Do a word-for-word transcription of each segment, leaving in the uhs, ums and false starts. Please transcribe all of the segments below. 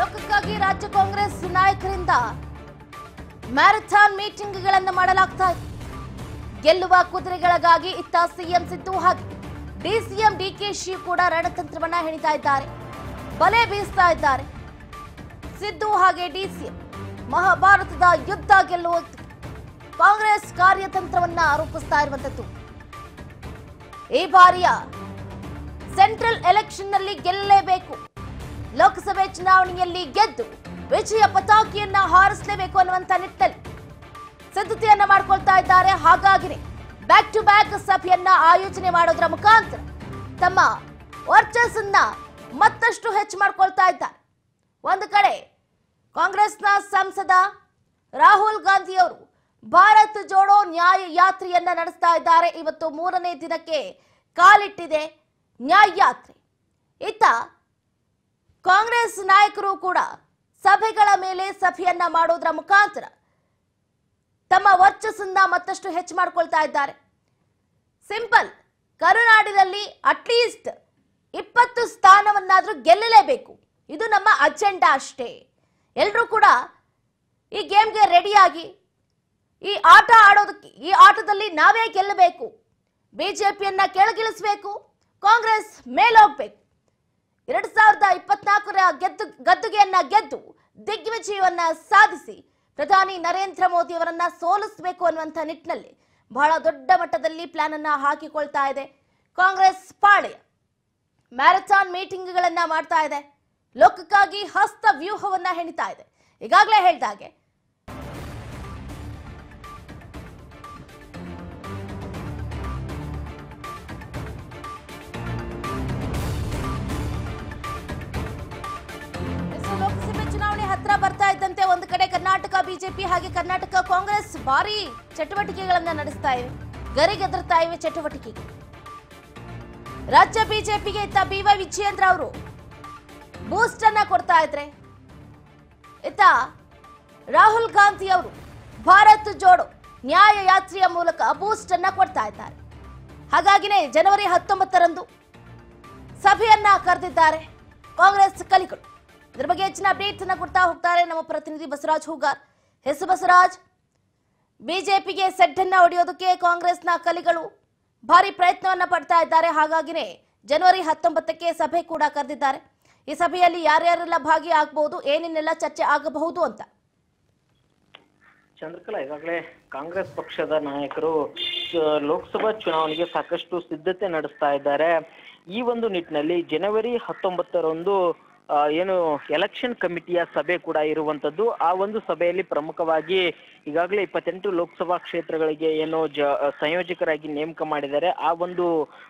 ಲೋಕಕ್ಕಾಗಿ ರಾಜ್ಯ ಕಾಂಗ್ರೆಸ್ ನಾಯಕರಿಂದ ಮ್ಯಾರಥಾನ್ ಮೀಟಿಂಗ್ಗಳನ್ನು ಮಾಡಲಾಗ್ತಾ ಇದೆ. ಗೆಲ್ಲುವ ಕುದುರೆಗಳಿಗಾಗಿ ಇತ್ತ ಸಿಎಂ ಸಿದ್ದು ಹಾಗೆ ಡಿಸಿಎಂ ಡಿಕೆಶಿ ಕೂಡ ರಣತಂತ್ರವನ್ನ ಹೆಣಿತಾ ಇದ್ದಾರೆ, ಬಲೆ ಬೀಸ್ತಾ ಇದ್ದಾರೆ. ಸಿದ್ದು ಹಾಗೆ ಡಿಸಿಎಂ ಮಹಾಭಾರತದ ಯುದ್ಧ ಗೆಲ್ಲುವ ಕಾಂಗ್ರೆಸ್ ಕಾರ್ಯತಂತ್ರವನ್ನ ರೂಪಿಸ್ತಾ ಇರುವಂತದ್ದು. ಈ ಬಾರಿಯ ಸೆಂಟ್ರಲ್ ಎಲೆಕ್ಷನ್ ನಲ್ಲಿ ಗೆಲ್ಲಲೇಬೇಕು, ಲೋಕಸಭೆ ಚುನಾವಣೆಯಲ್ಲಿ ಗೆದ್ದು ವಿಜಯ ಪತಾಕೆಯನ್ನ ಹಾರಿಸಲೇಬೇಕು ಅನ್ನುವಂತ ನಿಟ್ಟಿನಲ್ಲಿ ಸಿದ್ಧತೆಯನ್ನ ಮಾಡಿಕೊಳ್ತಾ ಇದ್ದಾರೆ. ಹಾಗಾಗಿನೇ ಬ್ಯಾಕ್ ಟು ಬ್ಯಾಕ್ ಸಭೆಯನ್ನ ಆಯೋಜನೆ ಮಾಡೋದ್ರ ಮುಖಾಂತರ ತಮ್ಮ ವರ್ಚಸ್ಸನ್ನ ಮತ್ತಷ್ಟು ಹೆಚ್ಚು ಮಾಡಿಕೊಳ್ತಾ ಇದ್ದಾರೆ. ಒಂದು ಕಡೆ ಕಾಂಗ್ರೆಸ್ನ ಸಂಸದ ರಾಹುಲ್ ಗಾಂಧಿ ಅವರು ಭಾರತ್ ಜೋಡೋ ನ್ಯಾಯ ಯಾತ್ರೆಯನ್ನ ನಡೆಸ್ತಾ ಇದ್ದಾರೆ. ಇವತ್ತು ಮೂರನೇ ದಿನಕ್ಕೆ ಕಾಲಿಟ್ಟಿದೆ ನ್ಯಾಯ ಯಾತ್ರೆ. ಇತ್ತ ಕಾಂಗ್ರೆಸ್ ನಾಯಕರು ಕೂಡ ಸಭೆಗಳ ಮೇಲೆ ಸಭೆಯನ್ನ ಮಾಡೋದ್ರ ಮುಖಾಂತರ ತಮ್ಮ ವರ್ಚಸ್ಸನ್ನ ಮತ್ತಷ್ಟು ಹೆಚ್ಚು ಮಾಡಿಕೊಳ್ತಾ ಇದ್ದಾರೆ. ಸಿಂಪಲ್, ಕರುನಾಡಿನಲ್ಲಿ ಅಟ್ಲೀಸ್ಟ್ ಇಪ್ಪತ್ತು ಸ್ಥಾನವನ್ನಾದ್ರೂ ಗೆಲ್ಲಲೇಬೇಕು, ಇದು ನಮ್ಮ ಅಜೆಂಡಾ ಅಷ್ಟೇ. ಎಲ್ಲರೂ ಕೂಡ ಈ ಗೇಮ್ಗೆ ರೆಡಿಯಾಗಿ ಈ ಆಟ ಆಡೋದಕ್ಕೆ, ಈ ಆಟದಲ್ಲಿ ನಾವೇ ಗೆಲ್ಲಬೇಕು, ಬಿಜೆಪಿಯನ್ನ ಕೆಳಗಿಳಿಸಬೇಕು, ಕಾಂಗ್ರೆಸ್ ಮೇಲೋಗ್ಬೇಕು. ಎರಡ್ ಸಾವಿರದ ಇಪ್ಪತ್ನಾಲ್ಕರ ಗೆದ್ದು ಗದ್ದುಗೆಯನ್ನ ಗೆದ್ದು ದಿಗ್ವಿಜಯವನ್ನ ಸಾಧಿಸಿ ಪ್ರಧಾನಿ ನರೇಂದ್ರ ಮೋದಿ ಅವರನ್ನ ಸೋಲಿಸಬೇಕು ಅನ್ನುವಂಥ ನಿಟ್ಟಿನಲ್ಲಿ ಬಹಳ ದೊಡ್ಡ ಮಟ್ಟದಲ್ಲಿ ಪ್ಲಾನ್ ಅನ್ನ ಹಾಕಿಕೊಳ್ತಾ ಇದೆ ಕಾಂಗ್ರೆಸ್ ಪಾಳ್ಯ. ಮ್ಯಾರಥಾನ್ ಮೀಟಿಂಗ್ಗಳನ್ನ ಮಾಡ್ತಾ ಇದೆ, ಲೋಕಕ್ಕಾಗಿ ಹಸ್ತ ವ್ಯೂಹವನ್ನ ಹೆಣಿತಾ ಇದೆ. ಈಗಾಗಲೇ ಹೇಳಿದಾಗೆ ಲೋಕಸಭೆ ಚುನಾವಣೆ ಹತ್ರ ಬರ್ತಾ ಇದ್ದಂತೆ ಒಂದು ಕಡೆ ಕರ್ನಾಟಕ ಬಿಜೆಪಿ ಹಾಗೆ ಕರ್ನಾಟಕ ಕಾಂಗ್ರೆಸ್ ಭಾರಿ ಚಟುವಟಿಕೆಗಳನ್ನ ನಡೆಸ್ತಾ ಇವೆ, ಗರಿಗೆದರ್ತಾ ಇವೆ ಚಟುವಟಿಕೆಗೆ. ರಾಜ್ಯ ಬಿಜೆಪಿಗೆ ಇತ್ತ ಬಿ ವೈ ವಿಜಯೇಂದ್ರ ಅವರು ಬೂಸ್ಟ್ ಅನ್ನ ಕೊಡ್ತಾ ಇದ್ರೆ, ಇತ್ತ ರಾಹುಲ್ ಗಾಂಧಿ ಅವರು ಭಾರತ್ ಜೋಡೋ ನ್ಯಾಯ ಯಾತ್ರೆಯ ಮೂಲಕ ಬೂಸ್ಟ್ ಅನ್ನ ಕೊಡ್ತಾ ಇದ್ದಾರೆ. ಹಾಗಾಗಿನೇ ಜನವರಿ ಹತ್ತೊಂಬತ್ತರಂದು ಸಭೆಯನ್ನ ಕರೆದಿದ್ದಾರೆ ಕಾಂಗ್ರೆಸ್ ಕಲಿಗಳು. ಇದರ ಬಗ್ಗೆ ಹೆಚ್ಚಿನ ಅಪ್ಡೇಟ್ಸ್ ಅನ್ನ ಕೊಡ್ತಾ ಹೋಗ್ತಾರೆ ನಮ್ಮ ಪ್ರತಿನಿಧಿ ಬಸವರಾಜ್ ಹೂಗಾರ್. ಹೆಸರು ಬಸವರಾಜ್, ಬಿಜೆಪಿಗೆ ಸೆಡ್ಡನ್ನ ಹೊಡೆಯೋದಕ್ಕೆ ಕಾಂಗ್ರೆಸ್ನ ಕಲಿಗಳು ಭಾರಿ ಪ್ರಯತ್ನವನ್ನ ಪಡ್ತಾ ಇದ್ದಾರೆ. ಹಾಗಾಗಿನೇ ಜನವರಿ ಹತ್ತೊಂಬತ್ತಕ್ಕೆ ಸಭೆ ಕೂಡ ಕರೆದಿದ್ದಾರೆ. ಈ ಸಭೆಯಲ್ಲಿ ಯಾರ್ಯಾರೆಲ್ಲ ಭಾಗಿಯಾಗಬಹುದು, ಏನೇನೆಲ್ಲ ಚರ್ಚೆ ಆಗಬಹುದು ಅಂತ? ಚಂದ್ರಕಲಾ, ಈಗಾಗಲೇ ಕಾಂಗ್ರೆಸ್ ಪಕ್ಷದ ನಾಯಕರು ಲೋಕಸಭಾ ಚುನಾವಣೆಗೆ ಸಾಕಷ್ಟು ಸಿದ್ಧತೆ ನಡೆಸ್ತಾ ಇದ್ದಾರೆ. ಈ ಒಂದು ನಿಟ್ಟಿನಲ್ಲಿ ಜನವರಿ ಹತ್ತೊಂಬತ್ತರಂದು ಏನು ಎಲೆಕ್ಷನ್ ಕಮಿಟಿಯ ಸಭೆ ಕೂಡ ಇರುವಂತದ್ದು. ಆ ಒಂದು ಸಭೆಯಲ್ಲಿ ಪ್ರಮುಖವಾಗಿ ಈಗಾಗಲೇ ಇಪ್ಪತ್ತೆಂಟು ಲೋಕಸಭಾ ಕ್ಷೇತ್ರಗಳಿಗೆ ಏನು ಜ ಸಂಯೋಜಕರಾಗಿ ನೇಮಕ ಮಾಡಿದ್ದಾರೆ. ಆ ಒಂದು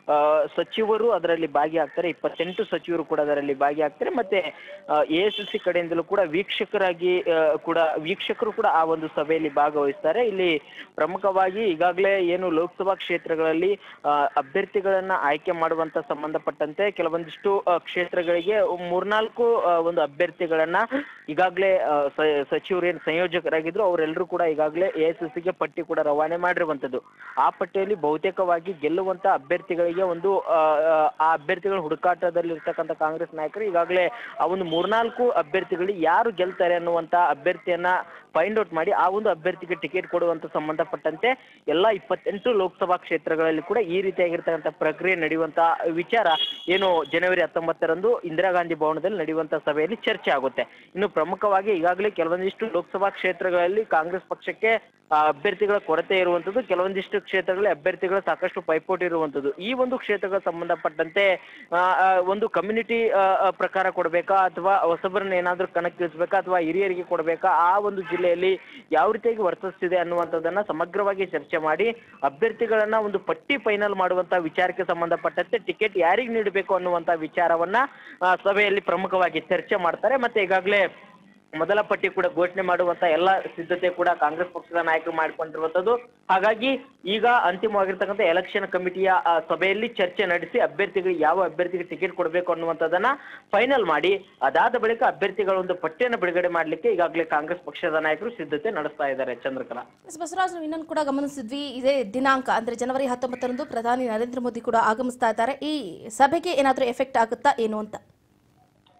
ಸಚಿವರು ಅದರಲ್ಲಿ ಭಾಗಿಯಾಗ್ತಾರೆ, ಇಪ್ಪತ್ತೆಂಟು ಸಚಿವರು ಕೂಡ ಅದರಲ್ಲಿ ಭಾಗಿಯಾಗ್ತಾರೆ. ಮತ್ತೆ ಎ ಎಸ್ ಸಿ ಕಡೆಯಿಂದಲೂ ಕೂಡ ವೀಕ್ಷಕರಾಗಿ ಕೂಡ ವೀಕ್ಷಕರು ಕೂಡ ಆ ಒಂದು ಸಭೆಯಲ್ಲಿ ಭಾಗವಹಿಸ್ತಾರೆ. ಇಲ್ಲಿ ಪ್ರಮುಖವಾಗಿ ಈಗಾಗಲೇ ಏನು ಲೋಕಸಭಾ ಕ್ಷೇತ್ರಗಳಲ್ಲಿ ಅಭ್ಯರ್ಥಿಗಳನ್ನ ಆಯ್ಕೆ ಮಾಡುವಂತ ಸಂಬಂಧಪಟ್ಟಂತೆ ಕೆಲವೊಂದಿಷ್ಟು ಕ್ಷೇತ್ರಗಳಿಗೆ ಮೂರ್ನಾಲ್ಕು ಒಂದು ಅಭ್ಯರ್ಥಿಗಳನ್ನ ಈಗಾಗಲೇ ಸಚಿವರು ಏನು ಸಂಯೋಜಕರಾಗಿದ್ರು ಅವರೆಲ್ಲರೂ ಕೂಡ ಈಗಾಗಲೇ ಎ ಎಸ್ ಎಸ್ ಗೆ ಪಟ್ಟಿ ಕೂಡ ರವಾನೆ ಮಾಡಿರುವಂತದ್ದು. ಆ ಪಟ್ಟಿಯಲ್ಲಿ ಬಹುತೇಕವಾಗಿ ಗೆಲ್ಲುವಂತ ಅಭ್ಯರ್ಥಿಗಳಿಗೆ ಒಂದು ಆ ಅಭ್ಯರ್ಥಿಗಳ ಹುಡುಕಾಟದಲ್ಲಿ ಇರ್ತಕ್ಕಂಥ ಕಾಂಗ್ರೆಸ್ ನಾಯಕರು ಈಗಾಗಲೇ ಆ ಒಂದು ಮೂರ್ನಾಲ್ಕು ಅಭ್ಯರ್ಥಿಗಳಿಗೆ ಯಾರು ಗೆಲ್ತಾರೆ ಅನ್ನುವಂತ ಅಭ್ಯರ್ಥಿಯನ್ನ ಫೈಂಡ್ ಔಟ್ ಮಾಡಿ ಆ ಒಂದು ಅಭ್ಯರ್ಥಿಗೆ ಟಿಕೆಟ್ ಕೊಡುವಂತ ಸಂಬಂಧಪಟ್ಟಂತೆ ಎಲ್ಲಾ ಇಪ್ಪತ್ತೆಂಟು ಲೋಕಸಭಾ ಕ್ಷೇತ್ರಗಳಲ್ಲಿ ಕೂಡ ಈ ರೀತಿಯಾಗಿರ್ತಕ್ಕಂಥ ಪ್ರಕ್ರಿಯೆ ನಡೆಯುವಂತ ವಿಚಾರ ಏನು ಜನವರಿ ಹತ್ತೊಂಬತ್ತರಂದು ಇಂದಿರಾ ಗಾಂಧಿ ಭವನದಲ್ಲಿ ನಡೆಯುವಂತ ಸಭೆಯಲ್ಲಿ ಚರ್ಚೆ ಆಗುತ್ತೆ. ಇನ್ನು ಪ್ರಮುಖವಾಗಿ ಈಗಾಗಲೇ ಕೆಲವೊಂದಿಷ್ಟು ಲೋಕಸಭಾ ಕ್ಷೇತ್ರಗಳಲ್ಲಿ ಕಾಂಗ್ರೆಸ್ ಪಕ್ಷಕ್ಕೆ ಅಭ್ಯರ್ಥಿಗಳ ಕೊರತೆ ಇರುವಂತದ್ದು, ಕೆಲವೊಂದಿಷ್ಟು ಕ್ಷೇತ್ರಗಳಲ್ಲಿ ಅಭ್ಯರ್ಥಿಗಳ ಸಾಕಷ್ಟು ಪೈಪೋಟಿ ಇರುವಂತದ್ದು. ಈ ಒಂದು ಕ್ಷೇತ್ರಗಳ ಸಂಬಂಧಪಟ್ಟಂತೆ ಒಂದು ಕಮ್ಯುನಿಟಿ ಪ್ರಕಾರ ಕೊಡ್ಬೇಕಾ ಅಥವಾ ಹೊಸಬರನ್ನ ಏನಾದ್ರೂ ಕಣಕ್ಕಿಳಿಸ್ಬೇಕಾ ಅಥವಾ ಹಿರಿಯರಿಗೆ ಕೊಡ್ಬೇಕಾ, ಆ ಒಂದು ಜಿಲ್ಲೆಯಲ್ಲಿ ಯಾವ ರೀತಿಯಾಗಿ ವರ್ತಿಸ್ತಿದೆ ಅನ್ನುವಂಥದ್ದನ್ನ ಸಮಗ್ರವಾಗಿ ಚರ್ಚೆ ಮಾಡಿ ಅಭ್ಯರ್ಥಿಗಳನ್ನ ಒಂದು ಪಟ್ಟಿ ಫೈನಲ್ ಮಾಡುವಂತ ವಿಚಾರಕ್ಕೆ ಸಂಬಂಧಪಟ್ಟಂತೆ ಟಿಕೆಟ್ ಯಾರಿಗೆ ನೀಡಬೇಕು ಅನ್ನುವಂತ ವಿಚಾರವನ್ನ ಸಭೆಯಲ್ಲಿ ಪ್ರಮುಖವಾಗಿ ಚರ್ಚೆ ಮಾಡ್ತಾರೆ. ಮತ್ತೆ ಈಗಾಗಲೇ ಮೊದಲ ಪಟ್ಟಿ ಕೂಡ ಘೋಷಣೆ ಮಾಡುವಂತ ಎಲ್ಲ ಸಿದ್ಧತೆ ಕೂಡ ಕಾಂಗ್ರೆಸ್ ಪಕ್ಷದ ನಾಯಕರು ಮಾಡಿಕೊಂಡಿರುವಂತದ್ದು. ಹಾಗಾಗಿ ಈಗ ಅಂತಿಮವಾಗಿರ್ತಕ್ಕಂಥ ಎಲೆಕ್ಷನ್ ಕಮಿಟಿಯ ಸಭೆಯಲ್ಲಿ ಚರ್ಚೆ ನಡೆಸಿ ಅಭ್ಯರ್ಥಿಗಳಿಗೆ ಯಾವ ಅಭ್ಯರ್ಥಿಗೆ ಟಿಕೆಟ್ ಕೊಡಬೇಕು ಅನ್ನುವಂಥದ್ದನ್ನ ಫೈನಲ್ ಮಾಡಿ ಅದಾದ ಬಳಿಕ ಅಭ್ಯರ್ಥಿಗಳ ಒಂದು ಪಟ್ಟಿಯನ್ನು ಬಿಡುಗಡೆ ಮಾಡಲಿಕ್ಕೆ ಈಗಾಗಲೇ ಕಾಂಗ್ರೆಸ್ ಪಕ್ಷದ ನಾಯಕರು ಸಿದ್ಧತೆ ನಡೆಸ್ತಾ ಇದ್ದಾರೆ. ಚಂದ್ರಕಲಾ, ಬಸವರಾಜ್, ನಾವು ಇನ್ನೊಂದು ಕೂಡ ಗಮನಿಸಿದ್ವಿ, ಇದೇ ದಿನಾಂಕ ಅಂದ್ರೆ ಜನವರಿ ಹತ್ತೊಂಬತ್ತರಂದು ಪ್ರಧಾನಿ ನರೇಂದ್ರ ಮೋದಿ ಕೂಡ ಆಗಮಿಸ್ತಾ ಇದ್ದಾರೆ. ಈ ಸಭೆಗೆ ಏನಾದರೂ ಎಫೆಕ್ಟ್ ಆಗುತ್ತಾ ಏನು ಅಂತ?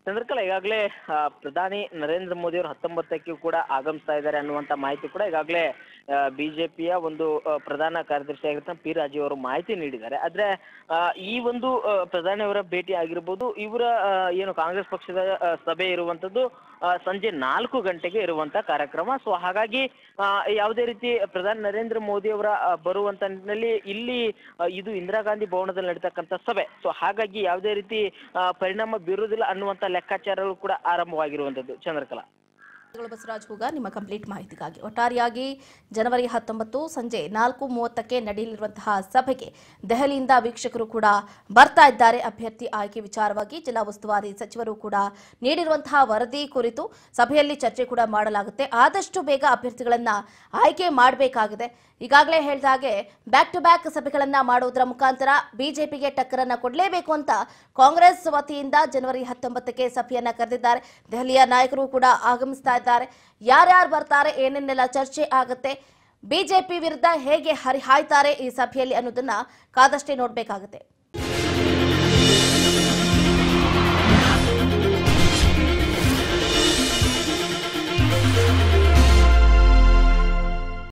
ಚಂದ್ರಕಲಾ, ಈಗಾಗಲೇ ಪ್ರಧಾನಿ ನರೇಂದ್ರ ಮೋದಿ ಅವರು ಹತ್ತೊಂಬತ್ತಕ್ಕೂ ಕೂಡ ಆಗಮಿಸ್ತಾ ಇದ್ದಾರೆ ಅನ್ನುವಂಥ ಮಾಹಿತಿ ಕೂಡ ಈಗಾಗಲೇ ಬಿಜೆಪಿಯ ಒಂದು ಪ್ರಧಾನ ಕಾರ್ಯದರ್ಶಿ ಆಗಿರ್ತ ಪಿ ರಾಜೀವ್ ಅವರು ಮಾಹಿತಿ ನೀಡಿದ್ದಾರೆ. ಆದ್ರೆ ಈ ಒಂದು ಪ್ರಧಾನಿಯವರ ಭೇಟಿ ಆಗಿರ್ಬೋದು, ಇವರ ಏನು ಕಾಂಗ್ರೆಸ್ ಪಕ್ಷದ ಸಭೆ ಇರುವಂತದ್ದು ಸಂಜೆ ನಾಲ್ಕು ಗಂಟೆಗೆ ಇರುವಂತ ಕಾರ್ಯಕ್ರಮ. ಸೊ ಹಾಗಾಗಿ ಯಾವುದೇ ರೀತಿ ಪ್ರಧಾನಿ ನರೇಂದ್ರ ಮೋದಿ ಅವರ ಬರುವಂತ ನಿಟ್ಟಿನಲ್ಲಿ ಇಲ್ಲಿ ಇದು ಇಂದಿರಾ ಗಾಂಧಿ ಭವನದಲ್ಲಿ ನಡೀತಕ್ಕಂಥ ಸಭೆ. ಸೊ ಹಾಗಾಗಿ ಯಾವುದೇ ರೀತಿ ಪರಿಣಾಮ ಬೀರುವುದಿಲ್ಲ ಅನ್ನುವಂತ ಲೆಕ್ಕಾಚಾರಗಳು ಕೂಡ ಆರಂಭವಾಗಿರುವಂತದ್ದು. ಚಂದ್ರಕಲಾ, ಬಸವರಾಜ್ ಹೂಗ ನಿಮ್ಮ ಕಂಪ್ಲೀಟ್ ಮಾಹಿತಿಗಾಗಿ. ಒಟ್ಟಾರೆಯಾಗಿ ಜನವರಿ ಹತ್ತೊಂಬತ್ತು ಸಂಜೆ ನಾಲ್ಕು ಮೂವತ್ತಕ್ಕೆ ನಡೆಯಲಿರುವಂತಹ ಸಭೆಗೆ ದೆಹಲಿಯಿಂದ ವೀಕ್ಷಕರು ಕೂಡ ಬರ್ತಾ ಇದ್ದಾರೆ. ಅಭ್ಯರ್ಥಿ ಆಯ್ಕೆ ವಿಚಾರವಾಗಿ ಜಿಲ್ಲಾ ಉಸ್ತುವಾರಿ ಸಚಿವರು ಕೂಡ ನೀಡಿರುವಂತಹ ವರದಿ ಕುರಿತು ಸಭೆಯಲ್ಲಿ ಚರ್ಚೆ ಕೂಡ ಮಾಡಲಾಗುತ್ತೆ. ಆದಷ್ಟು ಬೇಗ ಅಭ್ಯರ್ಥಿಗಳನ್ನ ಆಯ್ಕೆ ಮಾಡಬೇಕಾಗಿದೆ. ಈಗಾಗಲೇ ಹೇಳಿದ ಹಾಗೆ ಬ್ಯಾಕ್ ಟು ಬ್ಯಾಕ್ ಸಭೆಗಳನ್ನ ಮಾಡುವುದರ ಮುಖಾಂತರ ಬಿಜೆಪಿಗೆ ಟಕ್ಕರನ್ನ ಕೊಡಲೇಬೇಕು ಅಂತ ಕಾಂಗ್ರೆಸ್ ವತಿಯಿಂದ ಜನವರಿ ಹತ್ತೊಂಬತ್ತಕ್ಕೆ ಸಭೆಯನ್ನ ಕರೆದಿದ್ದಾರೆ. ದೆಹಲಿಯ ನಾಯಕರು ಕೂಡ ಆಗಮಿಸ್ತಾ ಇದ್ದಾರೆ. ಯಾರ್ಯಾರು ಬರ್ತಾರೆ, ಏನೇನೆಲ್ಲ ಚರ್ಚೆ ಆಗುತ್ತೆ, ಬಿಜೆಪಿ ವಿರುದ್ಧ ಹೇಗೆ ಹರಿಹಾಯ್ತಾರೆ ಈ ಸಭೆಯಲ್ಲಿ ಅನ್ನೋದನ್ನ ಕಾದಷ್ಟೇ ನೋಡಬೇಕಾಗುತ್ತೆ.